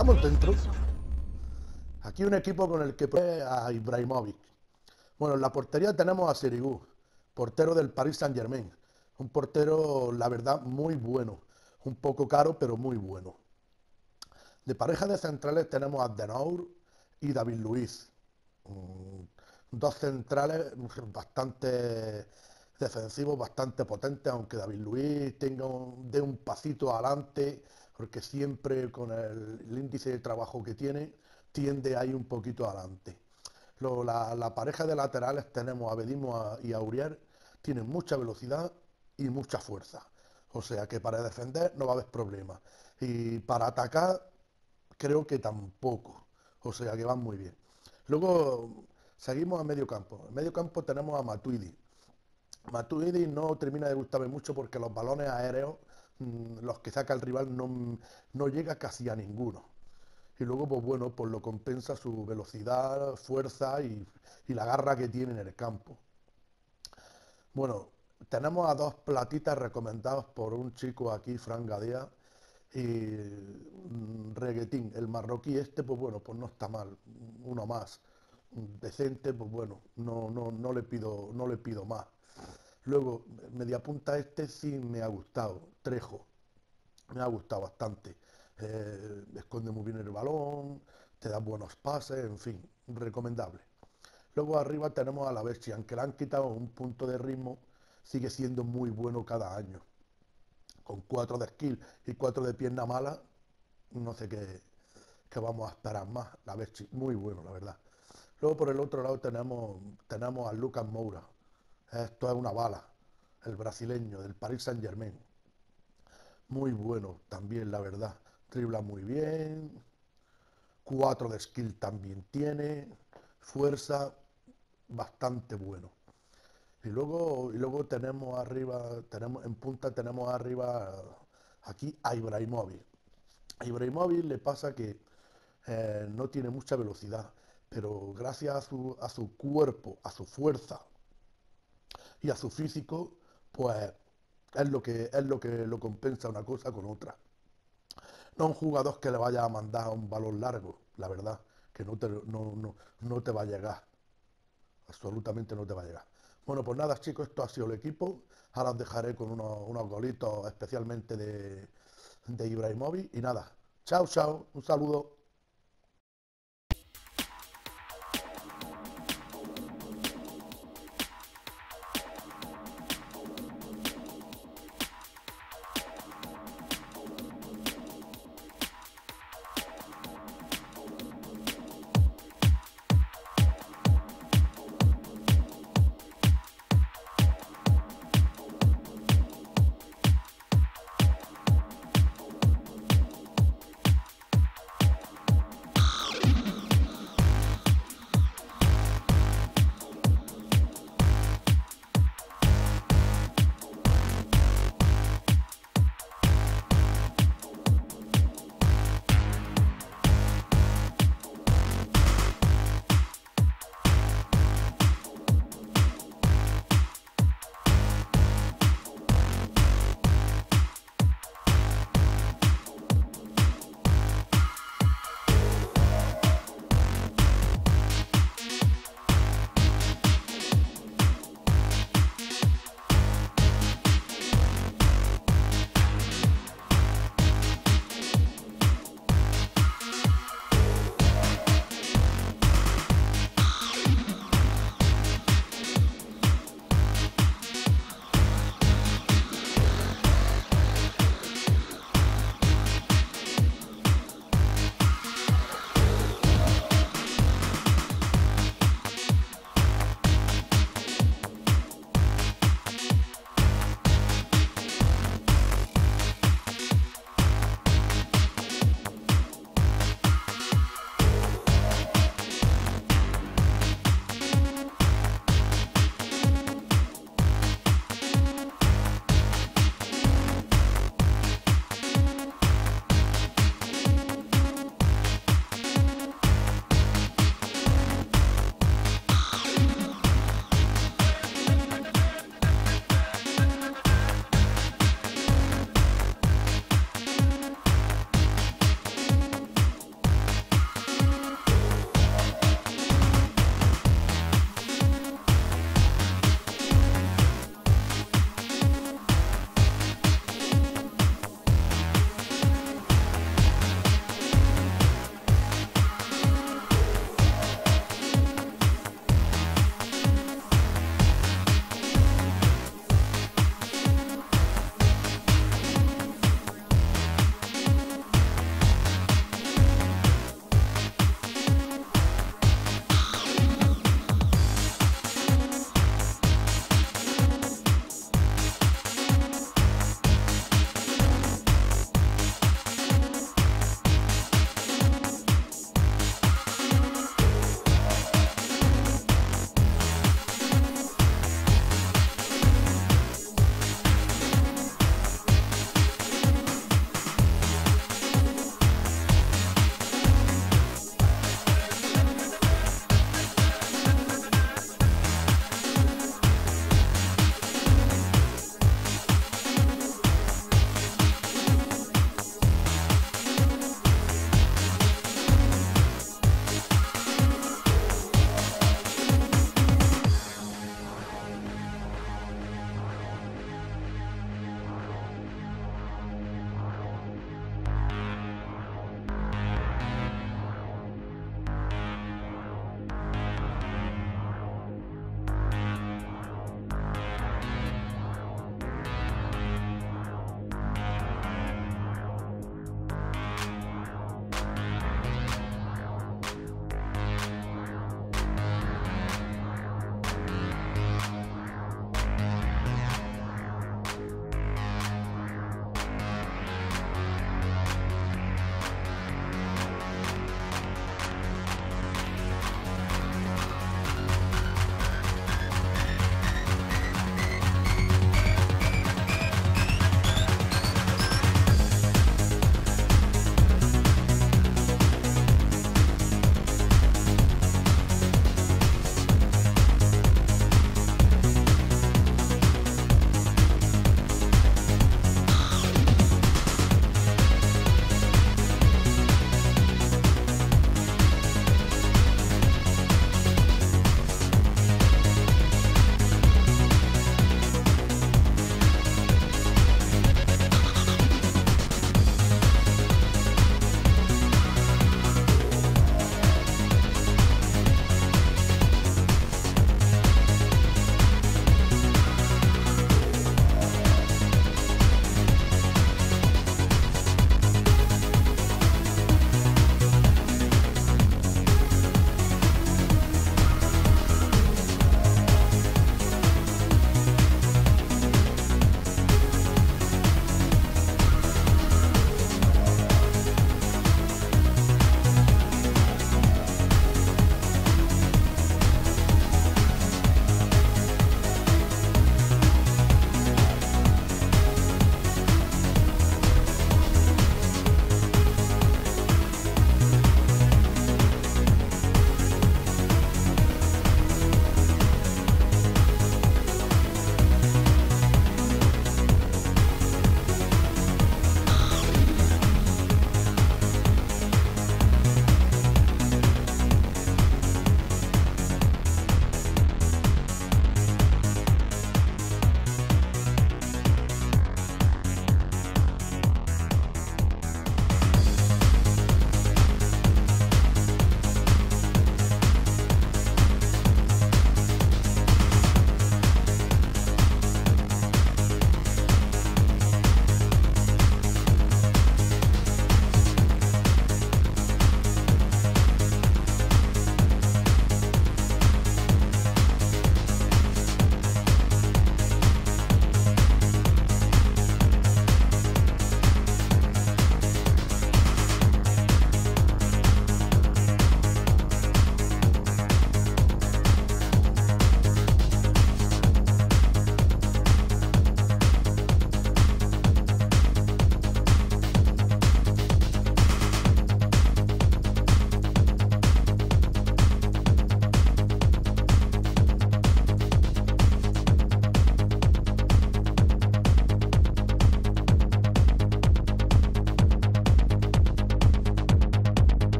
estamos dentro. Aquí un equipo con el que pone a Ibrahimovic. Bueno, en la portería tenemos a Sirigu, portero del Paris Saint-Germain. Un portero, la verdad, muy bueno. Un poco caro, pero muy bueno. De pareja de centrales tenemos a Denour y David Luiz. Mm, Dos centrales bastante defensivos, bastante potentes, aunque David Luiz dé un pasito adelante, porque siempre con el índice de trabajo que tiene, tiende a ir un poquito adelante. Luego, la pareja de laterales tenemos a Bedimo y a Aurier, tienen mucha velocidad y mucha fuerza. O sea que para defender no va a haber problema. Y para atacar creo que tampoco. O sea que van muy bien. Luego seguimos a medio campo. En medio campo tenemos a Matuidi. Matuidi no termina de gustarme mucho porque los balones aéreos, los que saca el rival, no llega casi a ninguno. Y luego, pues bueno, pues lo compensa su velocidad, fuerza y la garra que tiene en el campo. Bueno, tenemos a dos platitas recomendados por un chico aquí, Fran Gadea, y Reguetín, el marroquí este, pues bueno, pues no está mal, uno más, decente, pues bueno, no le pido más. Luego, mediapunta este sí me ha gustado, Trejo, me ha gustado bastante. Esconde muy bien el balón, te da buenos pases, en fin, recomendable. Luego arriba tenemos a la Bestia, aunque le han quitado un punto de ritmo, sigue siendo muy bueno cada año. Con 4 de skill y 4 de pierna mala, no sé qué vamos a esperar más. La Bestia, muy bueno, la verdad. Luego por el otro lado tenemos a Lucas Moura. Esto es una bala, el brasileño del Paris Saint Germain. Muy bueno también, la verdad. Dribla muy bien, 4 de skill también tiene, fuerza, bastante bueno. Y luego tenemos arriba, en punta tenemos arriba aquí a Ibrahimovic. A Ibrahimovic le pasa que no tiene mucha velocidad, pero gracias a su cuerpo, a su fuerza y a su físico, pues es lo que lo compensa una cosa con otra. No un jugador que le vaya a mandar un balón largo, la verdad, que no te va a llegar, absolutamente no te va a llegar. Bueno, pues nada, chicos, esto ha sido el equipo. Ahora os dejaré con unos golitos especialmente de Ibrahimovic. Y nada, chao, chao, un saludo.